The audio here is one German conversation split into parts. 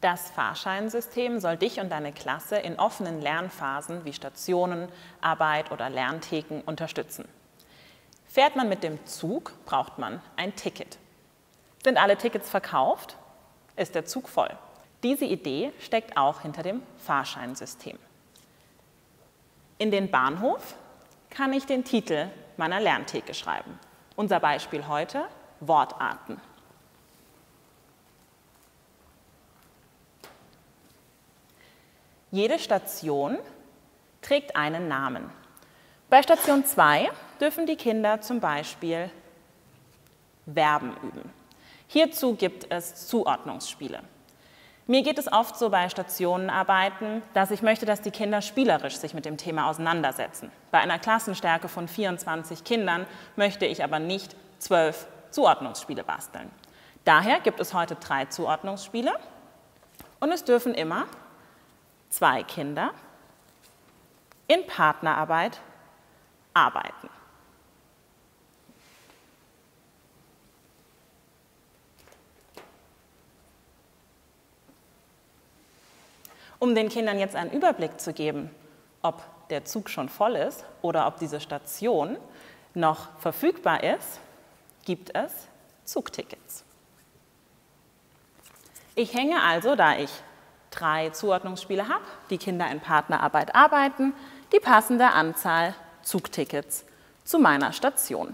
Das Fahrscheinsystem soll dich und deine Klasse in offenen Lernphasen wie Stationen, Arbeit oder Lerntheken unterstützen. Fährt man mit dem Zug, braucht man ein Ticket. Sind alle Tickets verkauft, ist der Zug voll. Diese Idee steckt auch hinter dem Fahrscheinsystem. In den Bahnhof kann ich den Titel meiner Lerntheke schreiben. Unser Beispiel heute: Wortarten. Jede Station trägt einen Namen. Bei Station 2 dürfen die Kinder zum Beispiel Verben üben. Hierzu gibt es Zuordnungsspiele. Mir geht es oft so bei Stationenarbeiten, dass ich möchte, dass die Kinder spielerisch sich mit dem Thema auseinandersetzen. Bei einer Klassenstärke von 24 Kindern möchte ich aber nicht 12 Zuordnungsspiele basteln. Daher gibt es heute 3 Zuordnungsspiele und es dürfen immer 2 Kinder in Partnerarbeit arbeiten. Um den Kindern jetzt einen Überblick zu geben, ob der Zug schon voll ist oder ob diese Station noch verfügbar ist, gibt es Zugtickets. Ich hänge also, da ich 3 Zuordnungsspiele habe, die Kinder in Partnerarbeit arbeiten, die passende Anzahl Zugtickets zu meiner Station.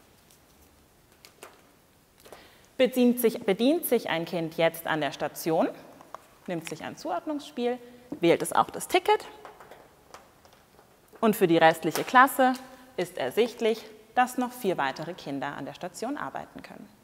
Bedient sich ein Kind jetzt an der Station, nimmt sich ein Zuordnungsspiel, wählt es auch das Ticket und für die restliche Klasse ist ersichtlich, dass noch 4 weitere Kinder an der Station arbeiten können.